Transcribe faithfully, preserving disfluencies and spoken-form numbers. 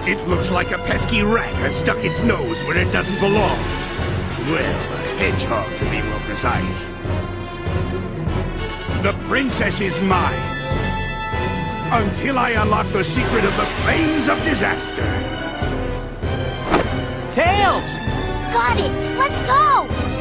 It looks like a pesky rat has stuck its nose where it doesn't belong. Well, a hedgehog to be more precise. The princess is mine. Until I unlock the secret of the flames of disaster. Tails! Got it! Let's go!